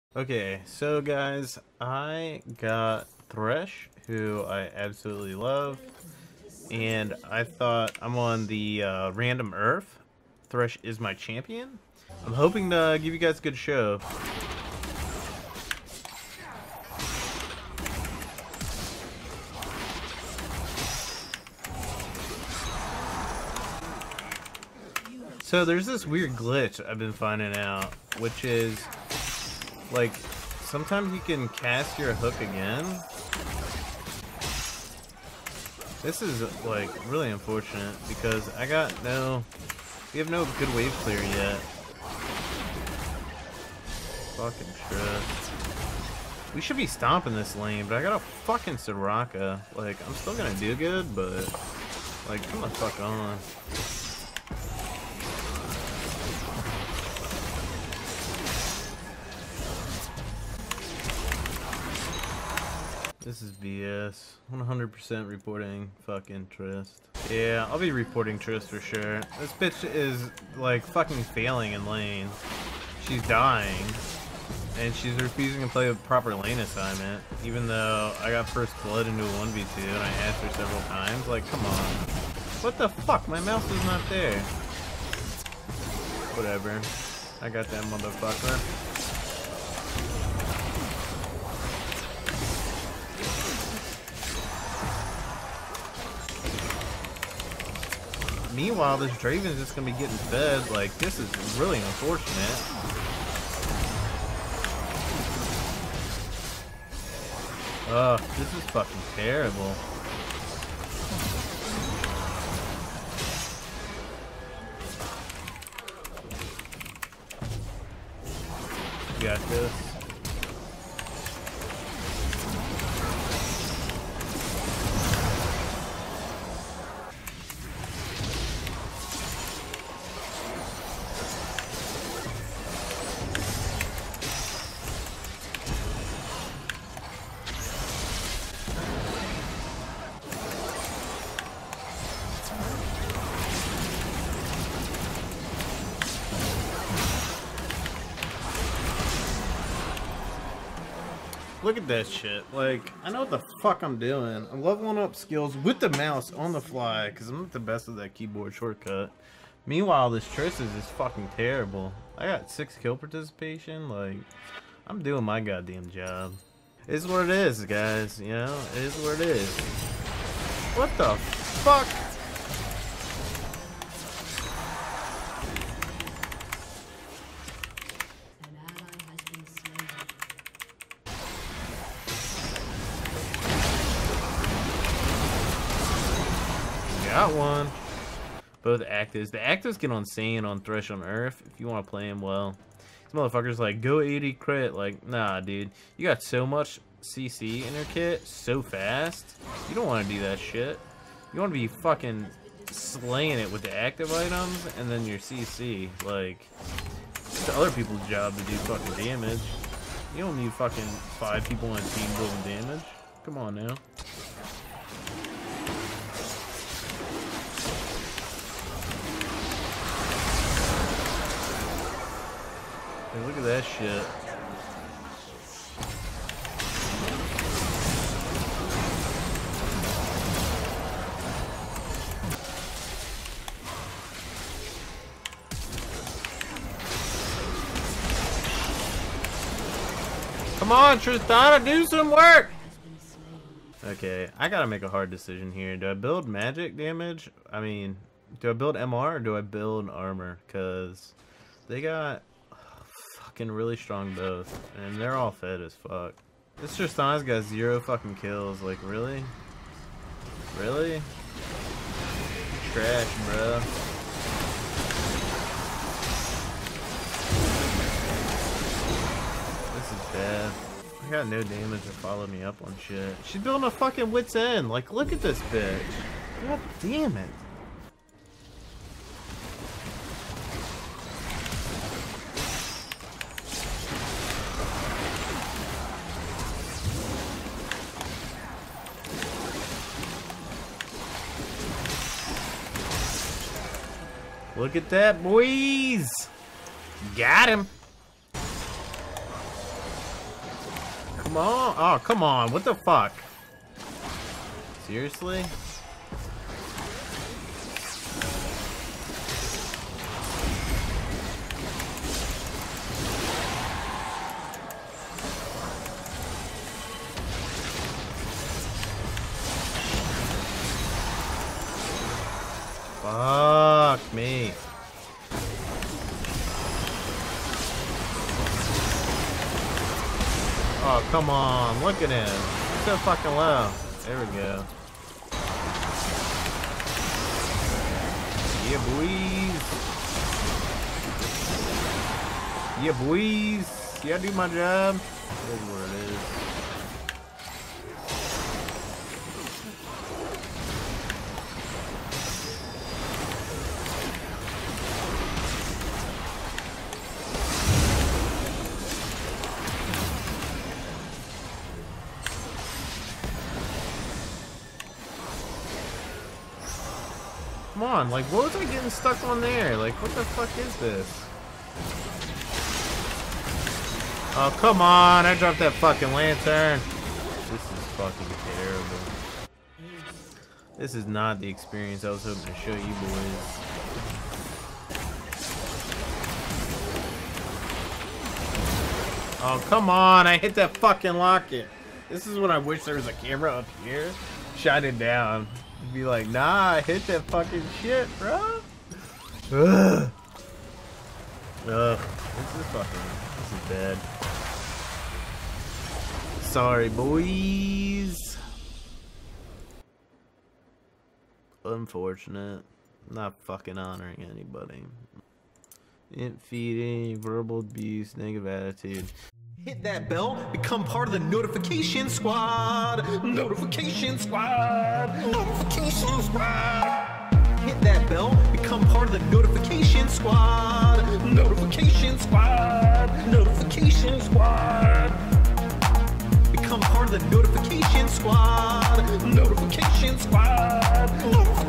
Okay, so guys, I got Thresh, who I absolutely love, and I thought I'm on the random Earth. Thresh is my champion. I'm hoping to give you guys a good show. So there's this weird glitch I've been finding out, which is like sometimes you can cast your hook again. This is like really unfortunate because we have no good wave clear yet. Fucking trust. We should be stomping this lane, but I got a fucking Soraka. Like, I'm still gonna do good, but like, come the fuck on. This is BS. 100% reporting fucking Trist. Yeah, I'll be reporting Trist for sure. This bitch is like fucking failing in lane. She's dying. And she's refusing to play a proper lane assignment. Even though I got first blood into a 1v2 and I asked her several times. Like, come on. What the fuck? My mouse is not there. Whatever. I got that motherfucker. Meanwhile, this Draven's just gonna be getting fed. Like, this is really unfortunate. Ugh, this is fucking terrible. You got this. Look at that shit. Like, I know what the fuck I'm doing. I'm leveling up skills with the mouse on the fly because I'm not the best of that keyboard shortcut. Meanwhile, this Triss is just fucking terrible. I got 6 kill participation. Like, I'm doing my goddamn job. It is what it is, guys. You know, it is what it is. What the fuck? Got one. Both actives. The actives get insane on Thresh on Earth if you want to play him well. These motherfuckers like go 80 crit. Like, nah, dude. You got so much CC in your kit so fast. You don't want to do that shit. You want to be fucking slaying it with the active items and then your CC. Like, it's the other people's job to do fucking damage. You don't need fucking 5 people on a team doing damage. Come on now. Hey, look at that shit. Come on, Tristana, do some work! Okay, I gotta make a hard decision here. Do I build magic damage? I mean, do I build MR or do I build armor? Because they got really strong both, and they're all fed as fuck. This Tristana's got 0 fucking kills. Like, really? Really? Trash, bro. This is bad. I got no damage to follow me up on shit. She's building a fucking wit's end. Like, look at this bitch. God damn it. Look at that, boys! Got him! Come on. Oh, come on. What the fuck? Seriously? Fuck me. Oh, come on. Look at him. He's so fucking low. There we go. Yeah, boys. Yeah, boys. Yeah, I do my job. This is where it is. Come on, like, what was I getting stuck on there? Like, what the fuck is this? Oh, come on, I dropped that fucking lantern. This is fucking terrible. This is not the experience I was hoping to show you boys. Oh, come on, I hit that fucking locket. This is when I wish there was a camera up here. Shine it down. Be like, nah, I hit that fucking shit, bro. Ugh. Ugh. This is bad. Sorry, boys. Unfortunate. Not fucking honoring anybody. Didn't feed any verbal abuse, negative attitude. Hit that bell, become part of the notification squad. Notification squad. Notification squad. Hit that bell, become part of the notification squad. Notification squad. Notification squad. Become part of the notification squad. Notification squad.